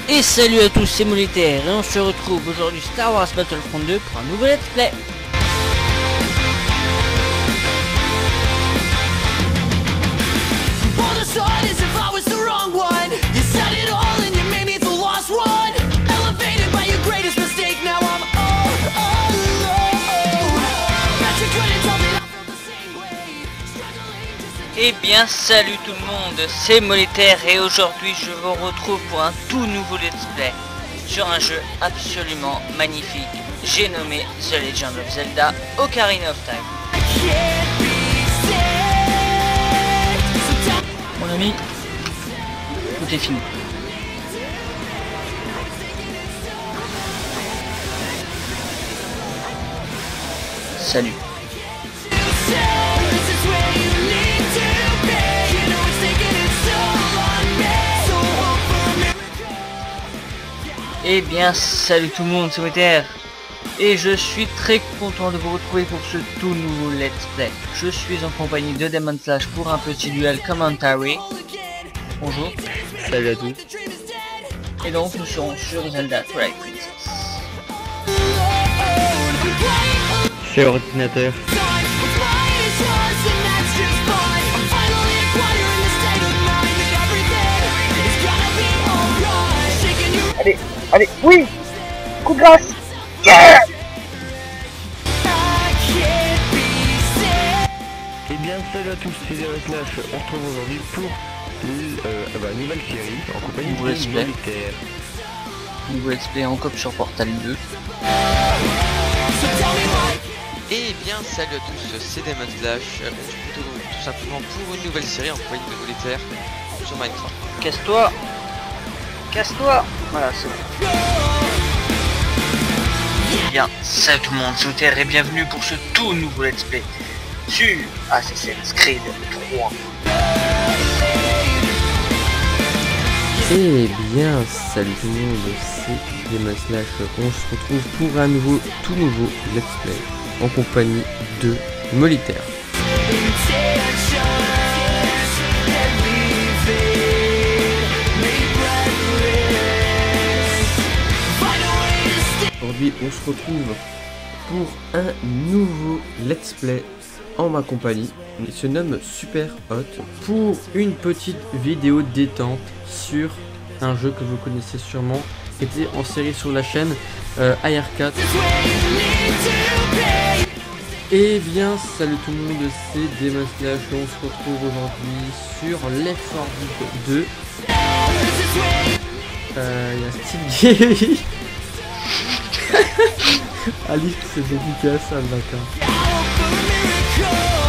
Et salut à tous, c'est Molitaire et on se retrouve aujourd'hui Star Wars Battlefront 2 pour un nouveau let's play. Eh bien salut tout le monde, c'est Molitaire et aujourd'hui je vous retrouve pour un tout nouveau let's play sur un jeu absolument magnifique. J'ai nommé The Legend of Zelda Ocarina of Time. Mon ami, tout est fini. Salut. Eh bien salut tout le monde, c'est Molitaire et je suis très content de vous retrouver pour ce tout nouveau let's play. Je suis en compagnie de Demon Slash pour un petit duel commentary. Bonjour. Salut à tous. Et donc nous serons sur Zelda Twilight Princess. C'est ordinateur. Allez, allez, oui! Coup de grâce! Yeah! Et bien salut à tous, c'est Demon Slash. On se retrouve aujourd'hui pour une nouvelle série en compagnie Nouveau de let's play. Molitaire. Nouveau let's play en cop sur Portal 2. Et bien salut à tous, c'est Demon Slash. On se retrouve tout simplement pour une nouvelle série en compagnie de Molitaire sur Minecraft. Casse-toi! Casse-toi! Voilà, c'est bon. Bien, salut tout le monde, c'est Molitaire et bienvenue pour ce tout nouveau let's play sur Assassin's Creed 3. Eh bien, salut tout le monde, c'est Demon Slash. On se retrouve pour un tout nouveau let's play en compagnie de Molitaire. Aujourd'hui, on se retrouve pour un nouveau let's play en ma compagnie. Il se nomme Super Hot pour une petite vidéo détente sur un jeu que vous connaissez sûrement, qui était en série sur la chaîne AR4. Et bien salut tout le monde, c'est Demon Slash. On se retrouve aujourd'hui sur Left 4 Dead 2. Il y a Steve Gay. Alice, c'est dédicace à le matin.